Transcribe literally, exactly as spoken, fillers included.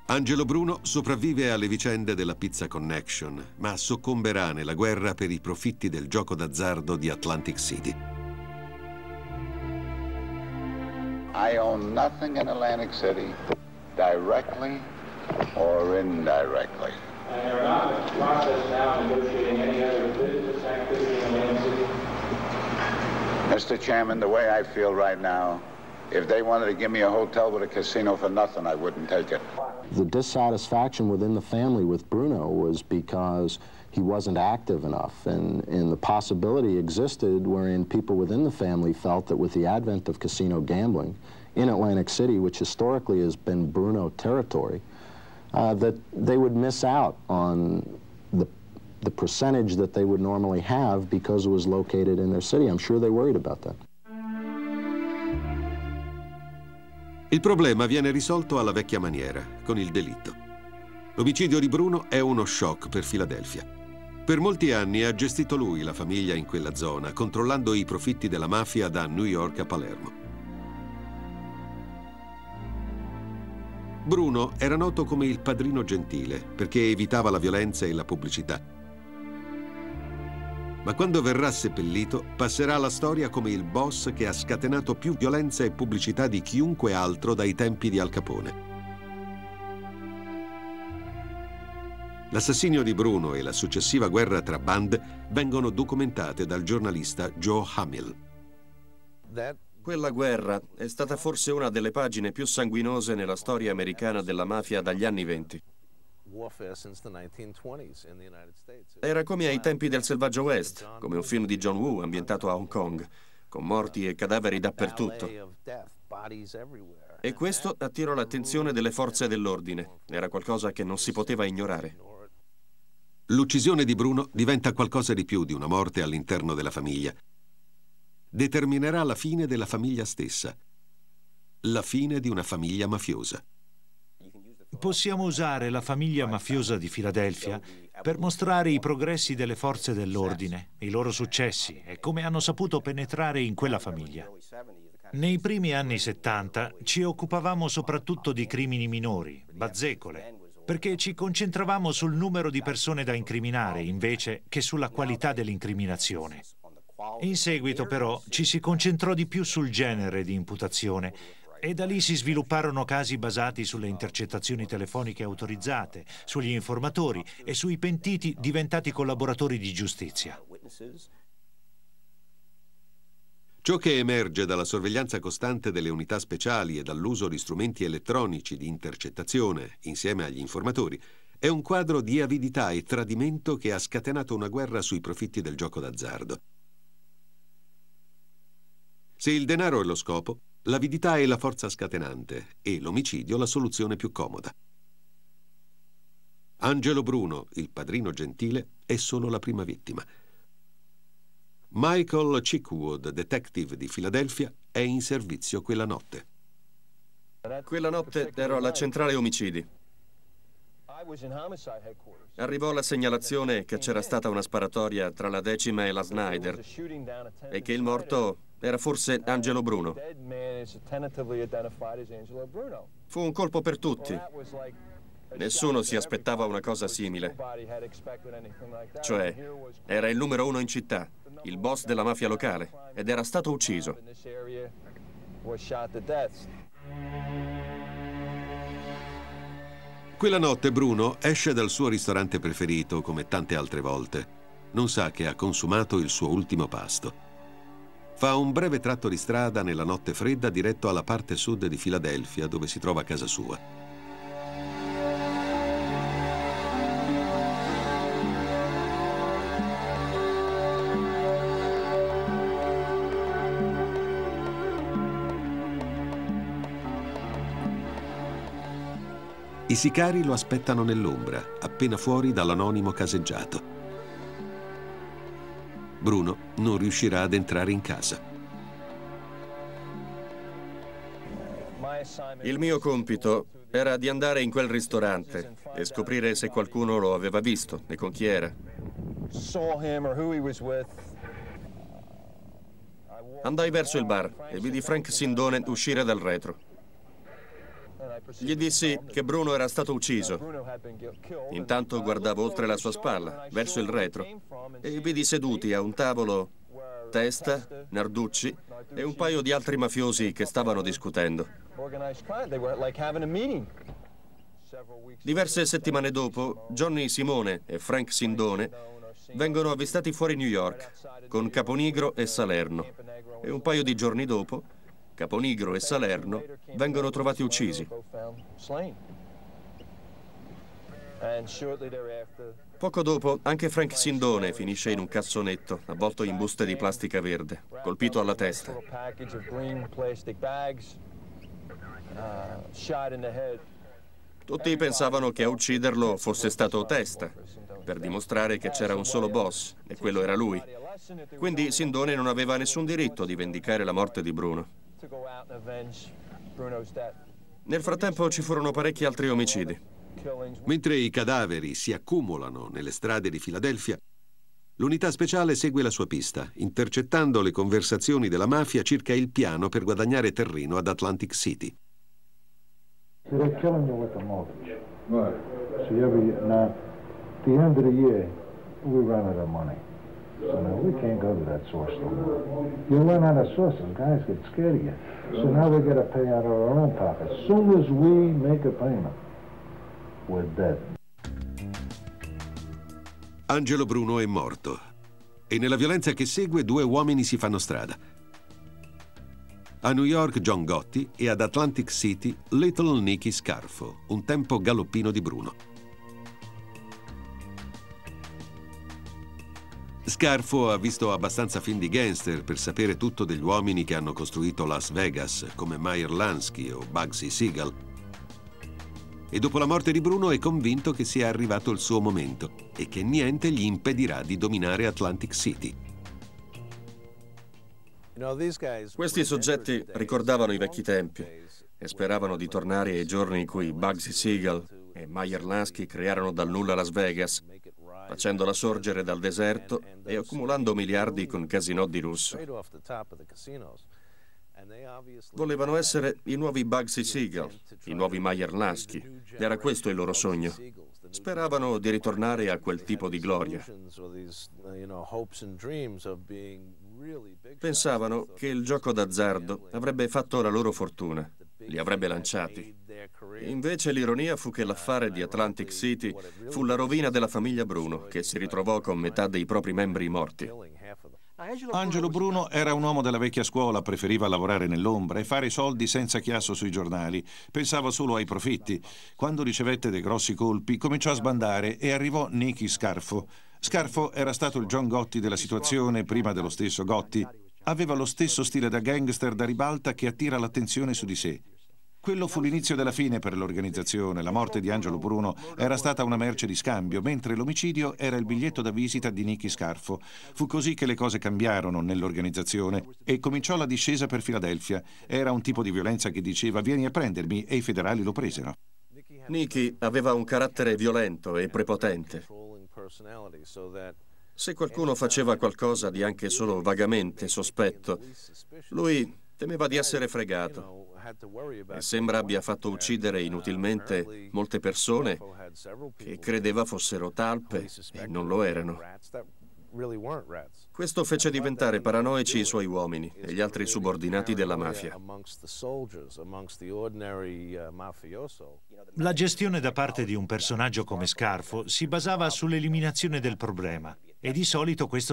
Angelo Bruno sopravvive alle vicende della Pizza Connection, ma soccomberà nella guerra per i profitti del gioco d'azzardo di Atlantic City. I own nothing in Atlantic City, directly or indirectly. And they're not in the process now of negotiating any other business activity in Atlantic City? Mister Chairman, the way I feel right now, if they wanted to give me a hotel with a casino for nothing, I wouldn't take it. The dissatisfaction within the family with Bruno was because he wasn't active enough, and, and the possibility existed wherein people within the family felt that with the advent of casino gambling in Atlantic City, which historically has been Bruno territory, uh, that they would miss out on the, the percentage that they would normally have because it was located in their city. I'm sure they worried about that. Il problema viene risolto alla vecchia maniera, con il delitto. L'omicidio di Bruno è uno shock per Filadelfia. Per molti anni ha gestito lui la famiglia in quella zona, controllando i profitti della mafia da New York a Palermo. Bruno era noto come il padrino gentile, perché evitava la violenza e la pubblicità. Ma quando verrà seppellito, passerà alla storia come il boss che ha scatenato più violenza e pubblicità di chiunque altro dai tempi di Al Capone. L'assassinio di Bruno e la successiva guerra tra bande vengono documentate dal giornalista Joe Hamill. Quella guerra è stata forse una delle pagine più sanguinose nella storia americana della mafia dagli anni venti. Era come ai tempi del Selvaggio West, come un film di John Woo ambientato a Hong Kong, con morti e cadaveri dappertutto. E questo attirò l'attenzione delle forze dell'ordine. Era qualcosa che non si poteva ignorare. L'uccisione di Bruno diventa qualcosa di più di una morte all'interno della famiglia. Determinerà la fine della famiglia stessa, la fine di una famiglia mafiosa. Possiamo usare la famiglia mafiosa di Filadelfia per mostrare i progressi delle forze dell'ordine, i loro successi e come hanno saputo penetrare in quella famiglia. Nei primi anni settanta ci occupavamo soprattutto di crimini minori, bazzecole, perché ci concentravamo sul numero di persone da incriminare invece che sulla qualità dell'incriminazione. In seguito però ci si concentrò di più sul genere di imputazione e da lì si svilupparono casi basati sulle intercettazioni telefoniche autorizzate, sugli informatori e sui pentiti diventati collaboratori di giustizia. Ciò che emerge dalla sorveglianza costante delle unità speciali e dall'uso di strumenti elettronici di intercettazione insieme agli informatori è un quadro di avidità e tradimento che ha scatenato una guerra sui profitti del gioco d'azzardo. Se il denaro è lo scopo, l'avidità è la forza scatenante e l'omicidio la soluzione più comoda. Angelo Bruno, il padrino gentile, è solo la prima vittima. Michael Chickwood, detective di Filadelfia, è in servizio quella notte. Quella notte ero alla centrale omicidi. Arrivò la segnalazione che c'era stata una sparatoria tra la Decima e la Snyder e che il morto era forse Angelo Bruno. Fu un colpo per tutti. Nessuno si aspettava una cosa simile. Cioè, era il numero uno in città, il boss della mafia locale, ed era stato ucciso. Quella notte Bruno esce dal suo ristorante preferito, come tante altre volte. Non sa che ha consumato il suo ultimo pasto. Fa un breve tratto di strada nella notte fredda diretto alla parte sud di Filadelfia, dove si trova casa sua. I sicari lo aspettano nell'ombra, appena fuori dall'anonimo caseggiato. Bruno non riuscirà ad entrare in casa. Il mio compito era di andare in quel ristorante e scoprire se qualcuno lo aveva visto e con chi era. Andai verso il bar e vidi Frank Sindone uscire dal retro. Gli dissi che Bruno era stato ucciso. Intanto guardavo oltre la sua spalla, verso il retro, e vidi seduti a un tavolo Testa, Narducci e un paio di altri mafiosi che stavano discutendo. Diverse settimane dopo, Johnny Simone e Frank Sindone vengono avvistati fuori New York con Caponigro e Salerno, e un paio di giorni dopo Caponigro e Salerno vengono trovati uccisi. Poco dopo anche Frank Sindone finisce in un cassonetto avvolto in buste di plastica verde, colpito alla testa. Tutti pensavano che a ucciderlo fosse stato Testa, per dimostrare che c'era un solo boss, e quello era lui. Quindi Sindone non aveva nessun diritto di vendicare la morte di Bruno. Nel frattempo ci furono parecchi altri omicidi. Mentre i cadaveri si accumulano nelle strade di Filadelfia, l'unità speciale segue la sua pista, intercettando le conversazioni della mafia circa il piano per guadagnare terreno ad Atlantic City. They're killing you with the mortgage. Right. See, every now, at the end of the year, we run out of money. So now we can't go to that source no more. You run out of sources, guys get scared of you. So now we got to pay out of our own pocket. As soon as we make a payment, we're dead. Angelo Bruno è morto e nella violenza che segue due uomini si fanno strada. A New York John Gotti e ad Atlantic City Little Nicky Scarfo, un tempo galoppino di Bruno. Scarfo ha visto abbastanza film di gangster per sapere tutto degli uomini che hanno costruito Las Vegas, come Meyer Lansky o Bugsy Siegel. E dopo la morte di Bruno è convinto che sia arrivato il suo momento e che niente gli impedirà di dominare Atlantic City. Questi soggetti ricordavano i vecchi tempi e speravano di tornare ai giorni in cui Bugsy Siegel e Meyer Lansky crearono dal nulla Las Vegas, facendola sorgere dal deserto e accumulando miliardi con casinò di lusso. Volevano essere i nuovi Bugsy Siegel, i nuovi Meyer Lansky. Era questo il loro sogno. Speravano di ritornare a quel tipo di gloria. Pensavano che il gioco d'azzardo avrebbe fatto la loro fortuna, li avrebbe lanciati. Invece l'ironia fu che l'affare di Atlantic City fu la rovina della famiglia Bruno, che si ritrovò con metà dei propri membri morti. Angelo Bruno era un uomo della vecchia scuola, preferiva lavorare nell'ombra e fare soldi senza chiasso sui giornali. Pensava solo ai profitti. Quando ricevette dei grossi colpi, cominciò a sbandare e arrivò Nicky Scarfo. Scarfo era stato il John Gotti della situazione prima dello stesso Gotti. Aveva lo stesso stile da gangster da ribalta che attira l'attenzione su di sé. Quello fu l'inizio della fine per l'organizzazione. La morte di Angelo Bruno era stata una merce di scambio, mentre l'omicidio era il biglietto da visita di Nicky Scarfo. Fu così che le cose cambiarono nell'organizzazione e cominciò la discesa per Filadelfia. Era un tipo di violenza che diceva «vieni a prendermi» e i federali lo presero. Nicky aveva un carattere violento e prepotente. Se qualcuno faceva qualcosa di anche solo vagamente sospetto, lui temeva di essere fregato. E sembra abbia fatto uccidere inutilmente molte persone che credeva fossero talpe e non lo erano. Questo fece diventare paranoici i suoi uomini e gli altri subordinati della mafia. La gestione da parte di un personaggio come Scarfo si basava sull'eliminazione del problema e di solito questo